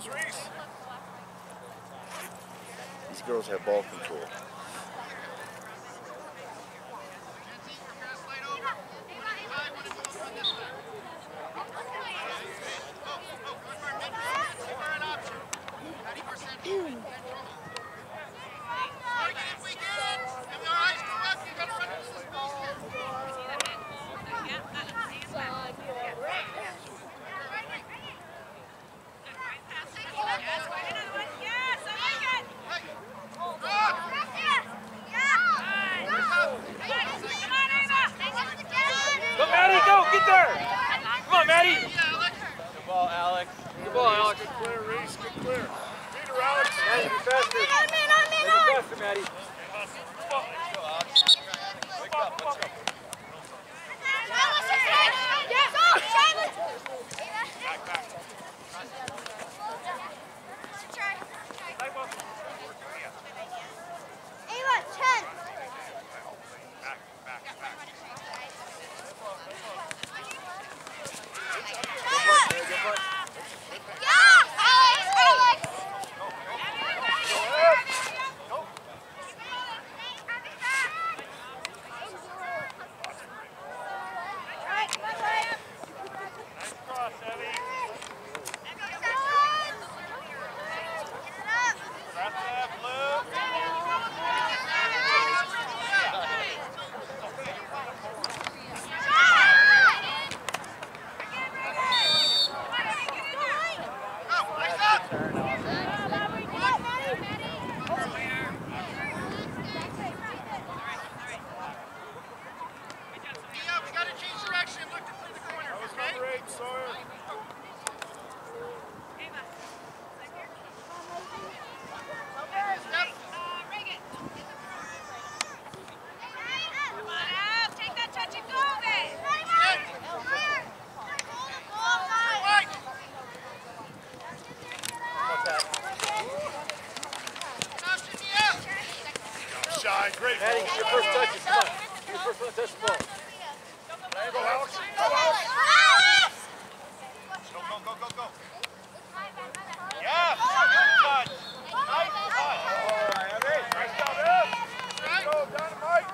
These girls have ball control. Great. Maddie, your first touch is come on. Your first one, touch the ball. Go, Alex. Go, Alex. Go. Yeah. Good touch. Nice touch. All right, nice job, Ed. Let's go, Dynamite.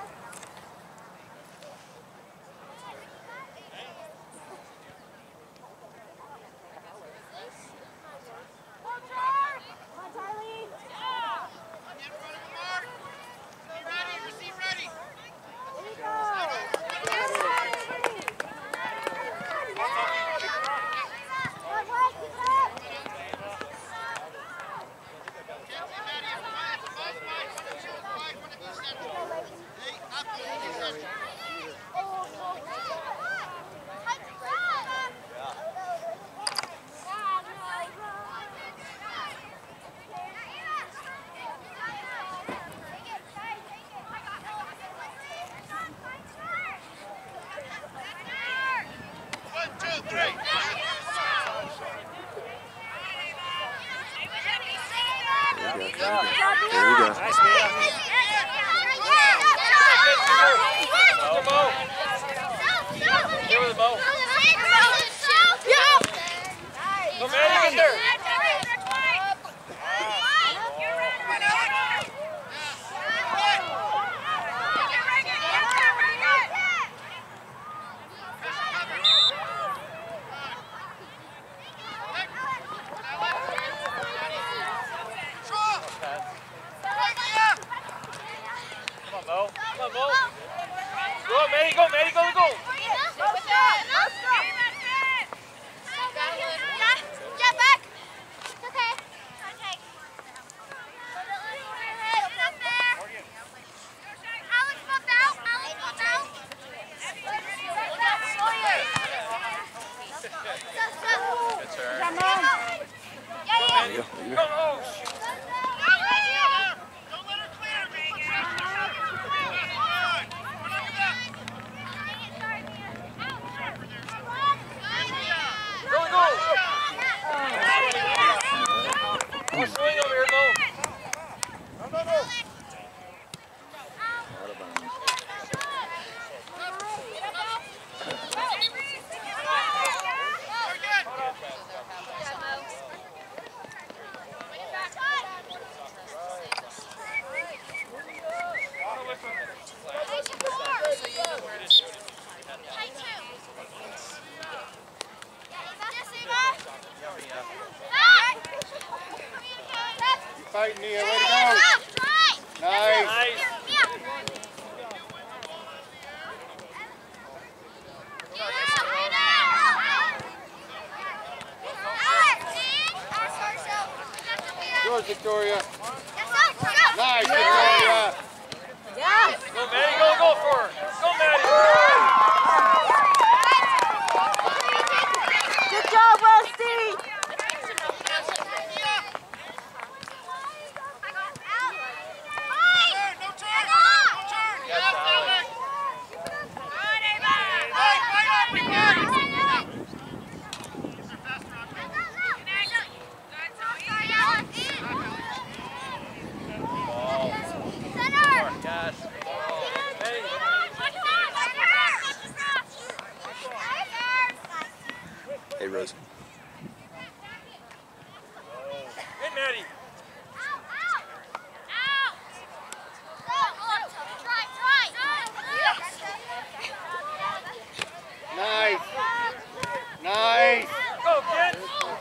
tight, Nia. Way to go. Nice. Nice. Yours, Victoria. Nice, Victoria. Yeah. Go, Maddie. Go for her. Go, Maddie. Good job, Rusty. Hey, Rose. Good, Maddie. Nice. Nice. Go, kid.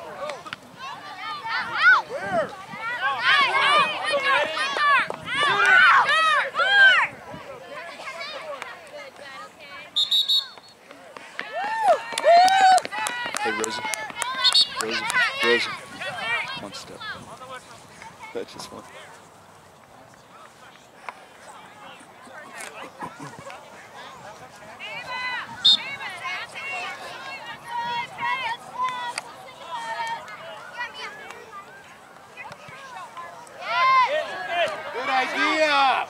Where? Go, Maddie. Hey, Rosie. Rosie. Rosie. One step. That's just one. Good idea.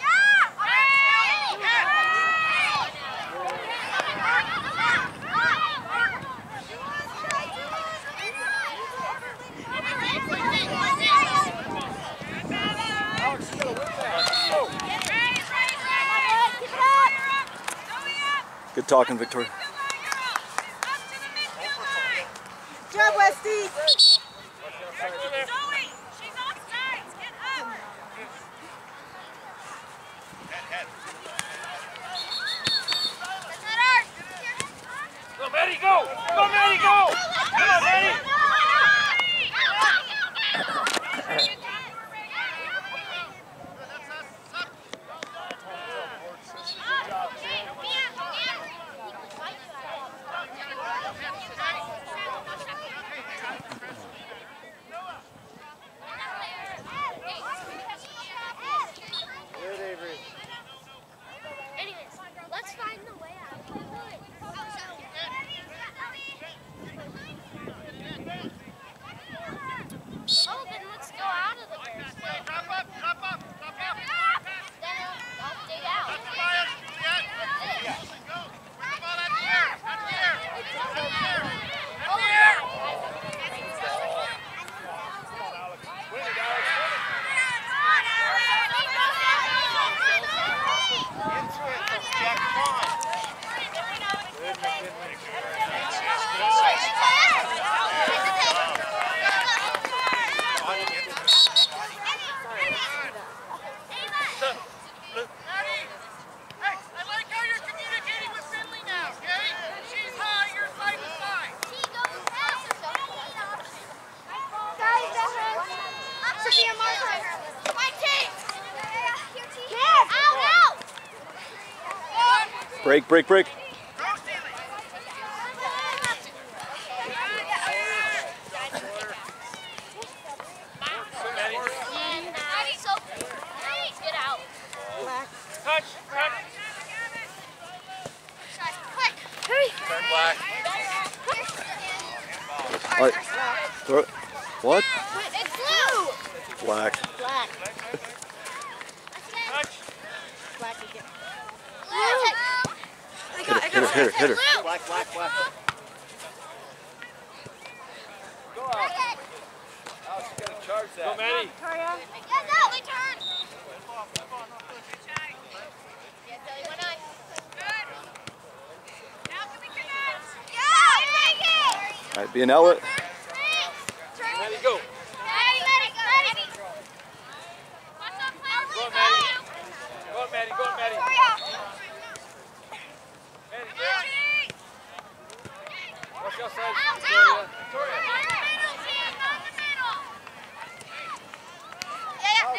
Good talking, Victoria. Good job, Westy. Go, Maddie, go! Go, Maddie, go! Come on, Maddie! Good, Avery. Anyways, let's find the way out. Oh, then let's go out of the Bears. Drop up. Then I'll dig out. Break, break, break. Get out. Touch! Quick. Hurry. Turn black. All right. Throw it. What? It's blue. Black. Black. Touch! Black again. Hit her. Black. Go out. Alex, you gotta charge that. Go, Maddie. Victoria. All right, be an outlet. Maddie, go. Go, Maddie. Go, Maddie. Go, Maddie. Maddie, good. Watch outside, Victoria. Victoria.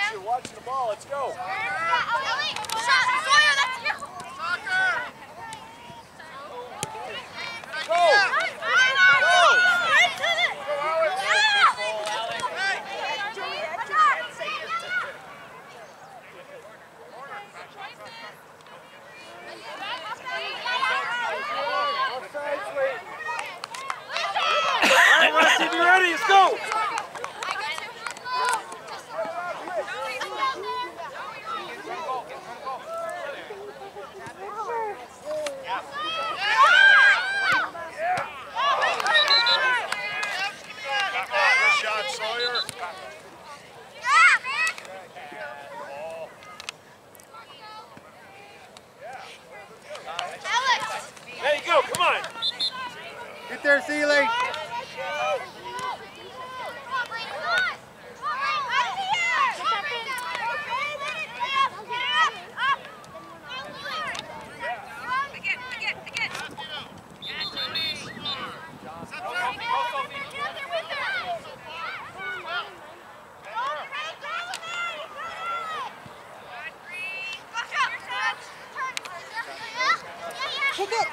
go, Rusty, be ready, let's go! Good shot, Sawyer. There you go, come on! Get there, Seeley. Kick it.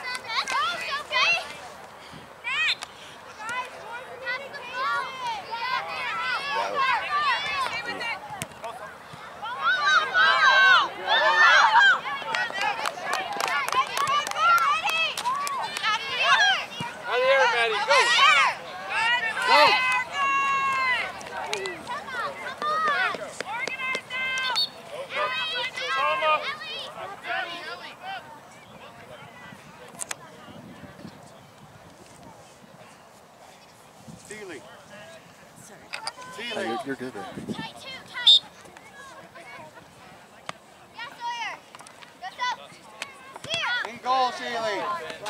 Out of the air, Maddie, go! Go. Seeley. Seeley. You're good there. In goal, Seeley.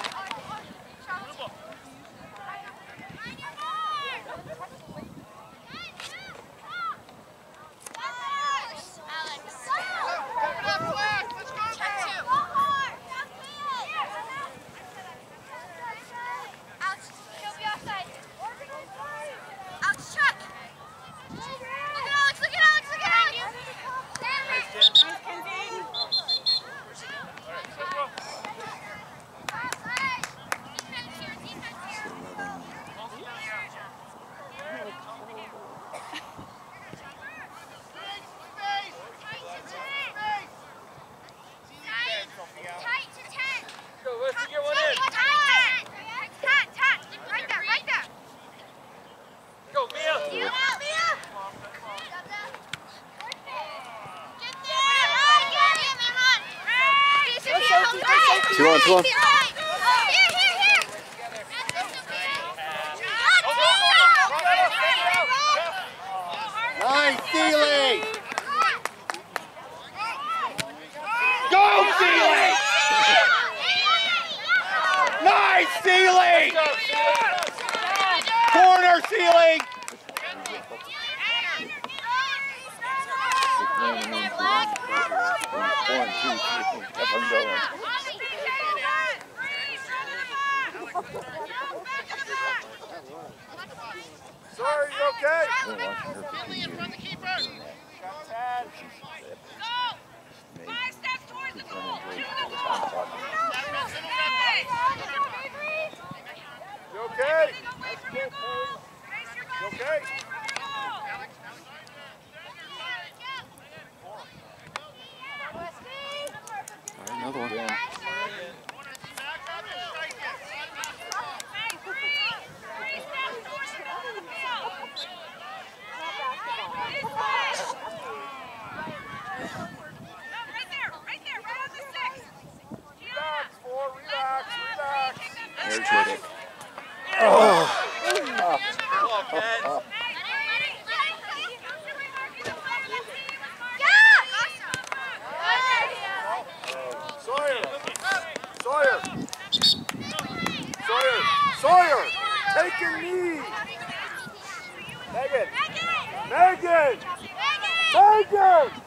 Go, let's get one in! Go, Mia! Two on, two on. Nice, Seeley. Go, Seeley. Nice, Seeley. Corner, Seeley. One, two, three. Keep on going. Sorry, you okay? Finley in front of the keeper. Five steps towards the goal. You okay? You okay? All right, another one. Energetic. Oh. Sawyer. Sawyer. Sawyer. Sawyer. Take a knee. Megan. Megan. Megan.